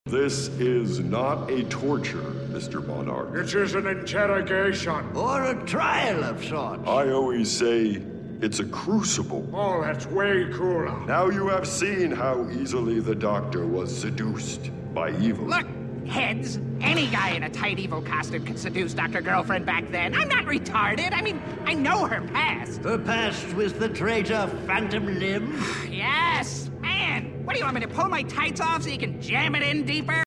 This is not a torture, Mr. Monarch. It is an interrogation. Or a trial of sorts. I always say it's a crucible. Oh, that's way cooler. Now you have seen how easily the Doctor was seduced by evil. Look, heads, any guy in a tight evil costume could seduce Dr. Girlfriend back then. I'm not retarded. I mean, I know her past. Her past was the traitor Phantom Limb? Yes, man. What do you want me to pull my tights off so you can jam it in deeper?